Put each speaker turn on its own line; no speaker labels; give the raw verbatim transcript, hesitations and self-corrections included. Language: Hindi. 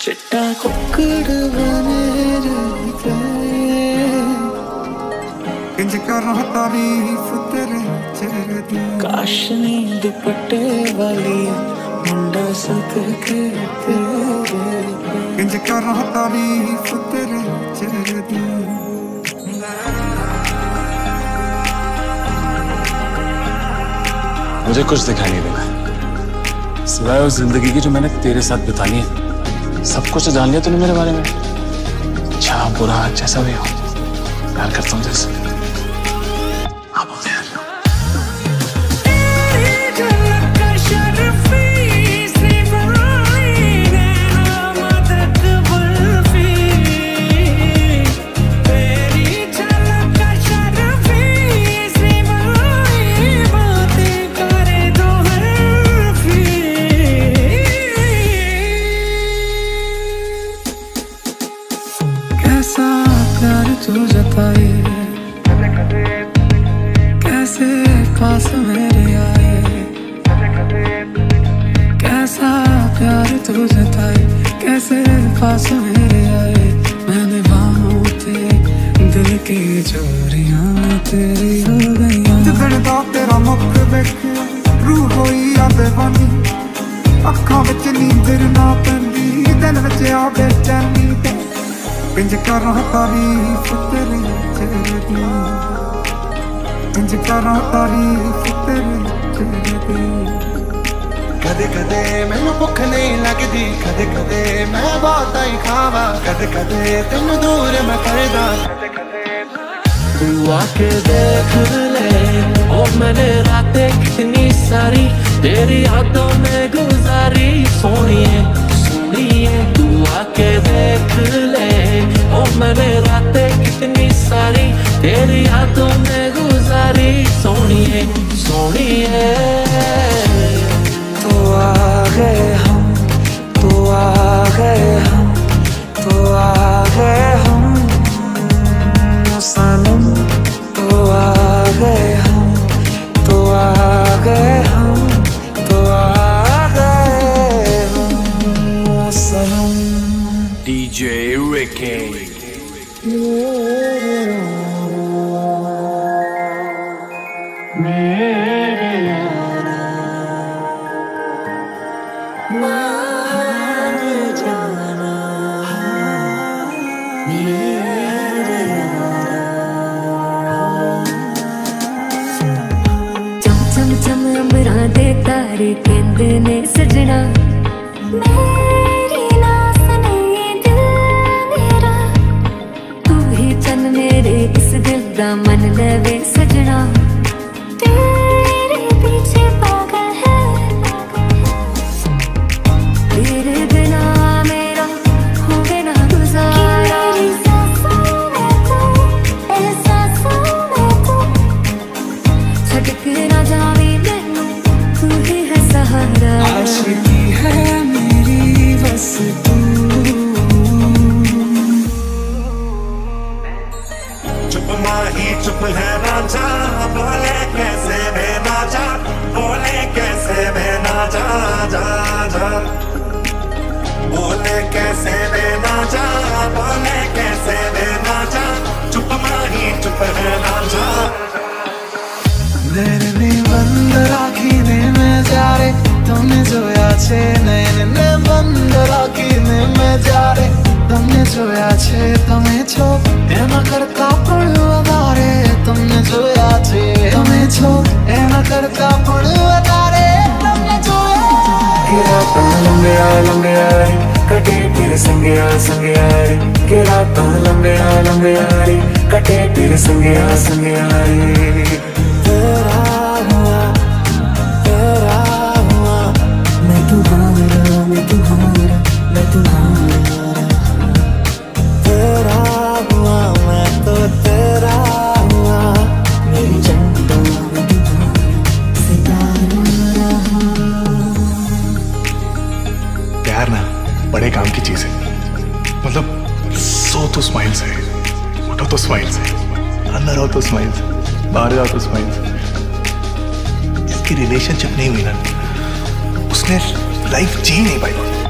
चिट्टा कुक्कड़ बने रहते इंज कर तारीफ तेरे चेहरे दी काशनी दुपट्टे वाली मुंडा सक के तेरे इंज कर तारीफ तेरे चेहरे दी।
मुझे कुछ दिखाई नहीं देगा सिवाय उस जिंदगी की जो मैंने तेरे साथ बितानी है। सब कुछ जान लिया तूने मेरे बारे में, अच्छा बुरा जैसा भी हो प्यार करता हूँ जैसे। आप होते हैं
कैसा प्यार तू जताए, कैसे पास मेरे आए, कैसा प्यार तू जताए, कैसे पास मेरे आए। मैंने बाहों पे दिल की चोरियां तेरी हो गई। जिधरदा तेरा मुख देखिया रूह होई आ दीवानी, अखां विच नींदर ना पैंदी दिल विच आ बेचैनी। इंज कर तारीफ तेरे चेहरे दी, इंज कर तारीफ तेरे चेहरे दी।
कदे कदे मैनू भुख नहीं लगदी, कदे कदे मैं बहुत ही खावा, कदे कदे तेनू दूर मैं करदा।
तू आके देख ले ओ मैंने रातें कितनी सारी तेरी यादों में गुजारी। सोनिए सोनिए तू आके देख ले ओ मैंने रातें कितनी सारी तेरी यादों में गुजारी। सोनिए सोनिए तो आ गए हम, तो आ गए हम, तो आ गए हम सनम, तो आ गए हम, तो आ गए हम, तो आ गए हम सनम।
डीजे रिकी
तारे कहंदे ने सजना मेरी नास नहीं दिल मेरा, तू ही चन मेरे इस दिल दा मन लवे सजना। तेरे पीछे पागल है तेरे बिना मेरा होवे ना गुजारा। मेरी सांसों में तू, एहसासों में तू, छटक ना जावे तू ही है सहारा।
आशिकी है मेरी बस तू,
चुप माही चुप है राजा, बोले कैसे बेना जा, बोले कैसे बेना जा जा जा, बोले कैसे बेना जा, बोले कैसे बेना जा। चुप माही चुप है राजा।
नैने बंद राखी ने मैं जा रे तुमने जोया छे, नैने बंद राखी ने मैं जा रे तुमने जोया छे। तमे छो एना करता पण वधारे, तुमने जोया छे तमे छो एना करता पण वधारे, तुमने जोया। के रातां लंबिया लंबिया रे कटे तेरे संगिया संगिया रे, के रातां लंबिया लंबिया रे कटे तेरे संगिया संगिया रे। तेरा हुआ तेरा हुआ मैं तुम्हारा, मैं तुम्हारा, मैं तुम्हारा। तेरा हुआ मैं तो तेरा हुआ, मेरी जन्नत मैं तुम्हारा सितारा रहा।
प्यार ना बड़े काम की चीज है, मतलब सो तो स्माइल से, उठो तो स्माइल से, अंदर आओ तो स्माइल से, बाहर जाओ तो स्माइल से। जिसकी रिलेशनशिप नहीं हुई ना उसने लाइफ जी नहीं पाई।